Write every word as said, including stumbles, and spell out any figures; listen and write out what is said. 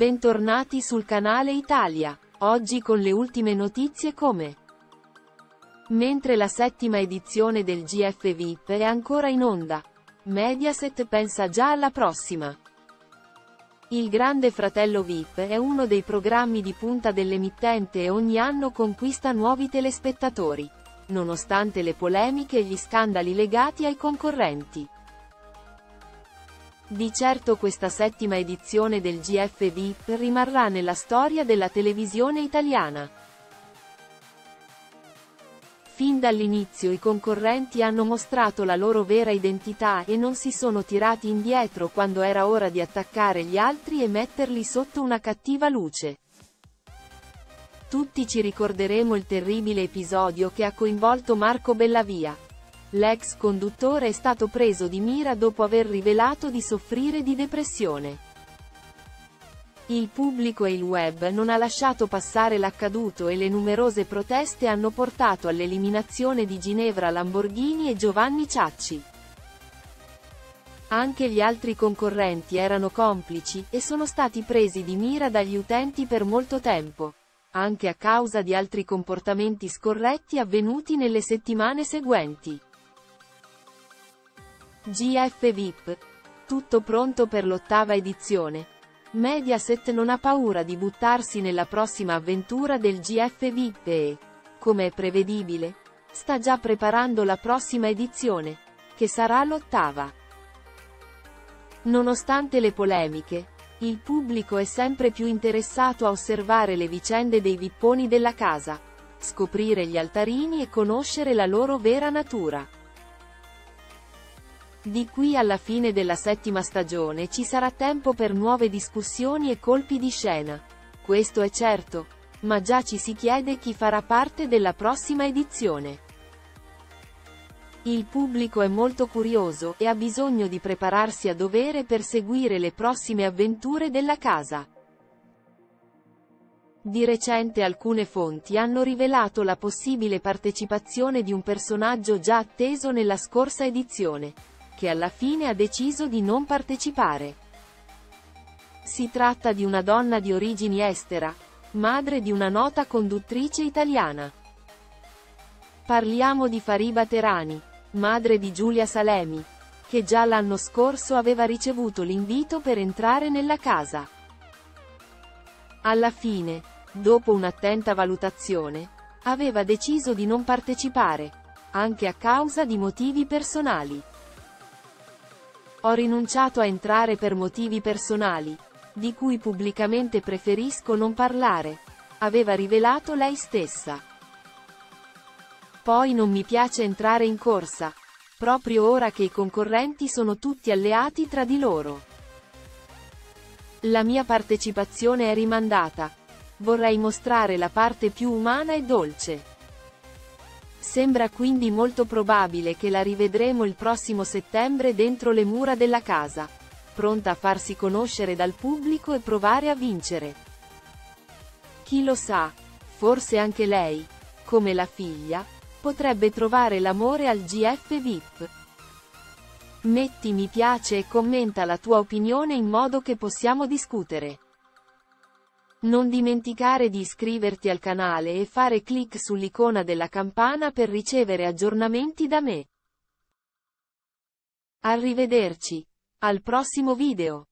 Bentornati sul canale Italia. Oggi con le ultime notizie come. Mentre la settima edizione del G F V I P è ancora in onda, Mediaset pensa già alla prossima. Il Grande Fratello V I P è uno dei programmi di punta dell'emittente e ogni anno conquista nuovi telespettatori, nonostante le polemiche e gli scandali legati ai concorrenti. Di certo questa settima edizione del G F V I P rimarrà nella storia della televisione italiana. Fin dall'inizio i concorrenti hanno mostrato la loro vera identità e non si sono tirati indietro quando era ora di attaccare gli altri e metterli sotto una cattiva luce. Tutti ci ricorderemo il terribile episodio che ha coinvolto Marco Bellavia. L'ex conduttore è stato preso di mira dopo aver rivelato di soffrire di depressione. Il pubblico e il web non ha lasciato passare l'accaduto e le numerose proteste hanno portato all'eliminazione di Ginevra Lamborghini e Giovanni Ciacci. Anche gli altri concorrenti erano complici, e sono stati presi di mira dagli utenti per molto tempo, anche a causa di altri comportamenti scorretti avvenuti nelle settimane seguenti. G F V I P. Tutto pronto per l'ottava edizione. Mediaset non ha paura di buttarsi nella prossima avventura del G F V I P e, come è prevedibile, sta già preparando la prossima edizione, che sarà l'ottava. Nonostante le polemiche, il pubblico è sempre più interessato a osservare le vicende dei vipponi della casa, scoprire gli altarini e conoscere la loro vera natura. Di qui alla fine della settima stagione ci sarà tempo per nuove discussioni e colpi di scena. Questo è certo, ma già ci si chiede chi farà parte della prossima edizione. Il pubblico è molto curioso e ha bisogno di prepararsi a dovere per seguire le prossime avventure della casa. Di recente alcune fonti hanno rivelato la possibile partecipazione di un personaggio già atteso nella scorsa edizione, che alla fine ha deciso di non partecipare. Si tratta di una donna di origini estere, madre di una nota conduttrice italiana. Parliamo di Fariba Terani, madre di Giulia Salemi, che già l'anno scorso aveva ricevuto l'invito per entrare nella casa. Alla fine, dopo un'attenta valutazione, aveva deciso di non partecipare, anche a causa di motivi personali. Ho rinunciato a entrare per motivi personali, di cui pubblicamente preferisco non parlare, aveva rivelato lei stessa. Poi non mi piace entrare in corsa, proprio ora che i concorrenti sono tutti alleati tra di loro. La mia partecipazione è rimandata. Vorrei mostrare la parte più umana e dolce. Sembra quindi molto probabile che la rivedremo il prossimo settembre dentro le mura della casa, pronta a farsi conoscere dal pubblico e provare a vincere. Chi lo sa, forse anche lei, come la figlia, potrebbe trovare l'amore al G F V I P. Metti mi piace e commenta la tua opinione in modo che possiamo discutere. Non dimenticare di iscriverti al canale e fare clic sull'icona della campana per ricevere aggiornamenti da me. Arrivederci. Al prossimo video.